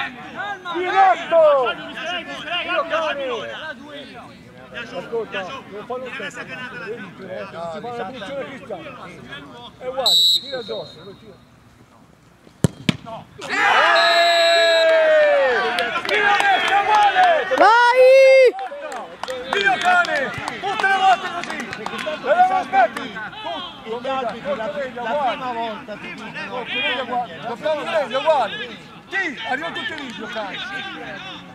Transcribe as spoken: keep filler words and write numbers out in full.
Diretto! Ascolta, non fanno un tempo. Vedi, si fa una punizione cristiana. È uguale, tira addosso. No! Vai! Via cane! Tutte le volte così! E non aspetti! Tutti! La prima volta ti dicono! Dobbiamo vedere uguali! Sì, arrivano tutti i video, cani!